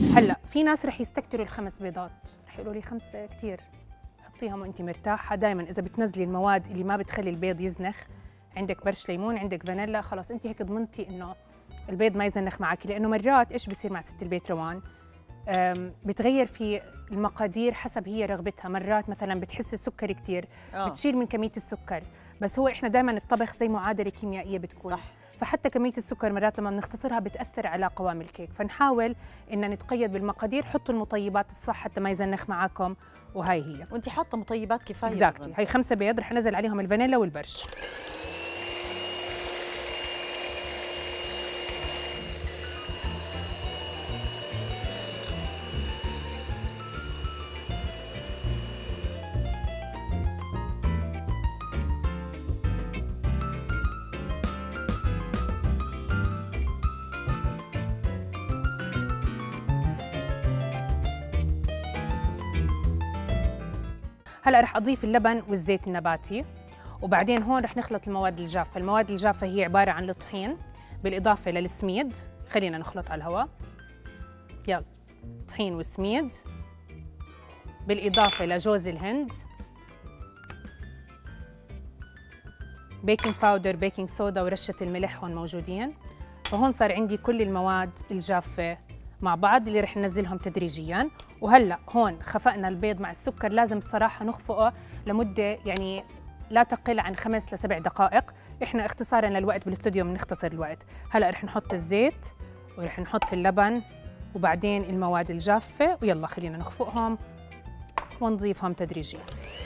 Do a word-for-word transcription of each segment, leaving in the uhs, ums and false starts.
هلا في ناس رح يستكتروا الخمس بيضات، رح يقولوا لي خمسه كثير، حطيها وانت مرتاحه. دائما اذا بتنزلي المواد اللي ما بتخلي البيض يزنخ، عندك برش ليمون، عندك فانيلا، خلاص انت هيك ضمنتي انه البيض ما يزنخ معك. لانه مرات ايش بصير مع ست البيت روان؟ بتغير في المقادير حسب هي رغبتها. مرات مثلا بتحس السكر كثير، بتشيل من كميه السكر، بس هو احنا دائما الطبخ زي معادله كيميائيه بتكون صح. فحتى كميه السكر مرات لما بنختصرها بتاثر على قوام الكيك، فنحاول ان نتقيد بالمقادير. حطوا المطيبات الصح حتى ما يزنخ معاكم، وهي هي. وانت حاطه مطيبات كفايه اكزاكتلي. هي خمسه بيض رح انزل عليهم الفانيلا والبرش. هلا رح اضيف اللبن والزيت النباتي، وبعدين هون رح نخلط المواد الجافه. المواد الجافه هي عباره عن الطحين بالاضافه للسميد. خلينا نخلط على الهواء. يلا، طحين وسميد بالاضافه لجوز الهند، بيكنج باودر، بيكنج صودا، ورشه الملح هون موجودين. فهون صار عندي كل المواد الجافه مع بعض اللي رح ننزلهم تدريجيا. وهلا هون خفقنا البيض مع السكر، لازم الصراحه نخفقه لمده يعني لا تقل عن خمس لسبع دقائق. احنا اختصارا للوقت بالاستوديو بنختصر الوقت. هلا رح نحط الزيت ورح نحط اللبن وبعدين المواد الجافه، ويلا خلينا نخفقهم ونضيفهم تدريجيا.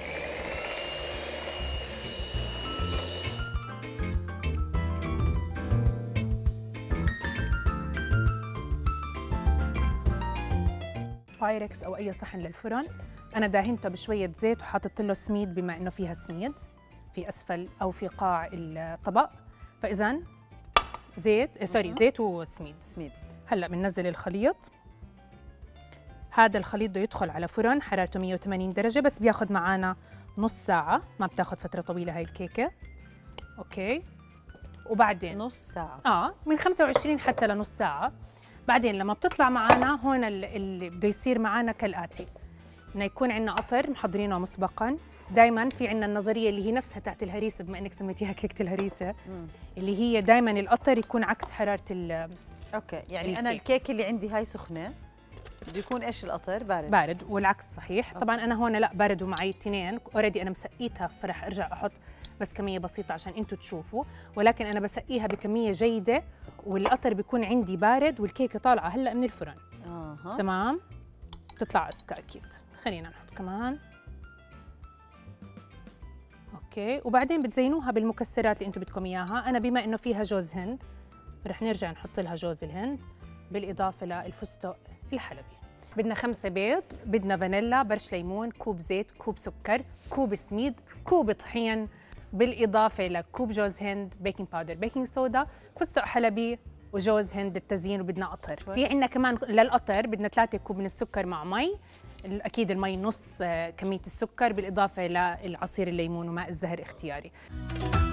بايركس او اي صحن للفرن، انا داهنته بشويه زيت وحاطط له سميد بما انه فيها سميد في اسفل او في قاع الطبق. فاذا زيت آه سوري زيت وسميد سميد. هلا بننزل الخليط. هذا الخليط بده يدخل على فرن حرارته مية وثمانين درجه، بس بياخذ معنا نص ساعه، ما بتاخذ فتره طويله هاي الكيكه. اوكي، وبعدين نص ساعه اه من خمسة وعشرين حتى لنص ساعه. بعدين لما بتطلع معنا هون اللي بده يصير معنا كالآتي: انه يكون عندنا قطر محضرينه مسبقا. دائما في عندنا النظريه اللي هي نفسها تاعت الهريسه، بما انك سميتيها كيكه الهريسه، مم. اللي هي دائما القطر يكون عكس حراره ال اوكي. يعني الكيك. انا الكيك اللي عندي هاي سخنه، بده يكون ايش القطر بارد بارد، والعكس صحيح. أوكي. طبعا انا هون لا، بارد ومعي اثنين اوريدي انا مسقيتها، فرح ارجع احط بس كميه بسيطه عشان انتم تشوفوا، ولكن انا بسقيها بكميه جيده، والقطر بيكون عندي بارد، والكيكه طالعه هلا من الفرن. اها تمام، بتطلع اسكا اكيد. خلينا نحط كمان. اوكي، وبعدين بتزينوها بالمكسرات اللي انتم بدكم اياها. انا بما انه فيها جوز هند رح نرجع نحط لها جوز الهند بالاضافه للفستق الحلبي. بدنا خمسه بيض، بدنا فانيلا، برش ليمون، كوب زيت، كوب سكر، كوب سميد، كوب طحين، بالاضافه لكوب جوز هند، بيكنج باودر، بيكنج صودا، فستق حلبي، وجوز هند للتزيين. وبدنا قطر. في عندنا كمان للقطر بدنا ثلاثة كوب من السكر مع مي، اكيد المي نص كميه السكر، بالاضافه للعصير الليمون وماء الزهر اختياري.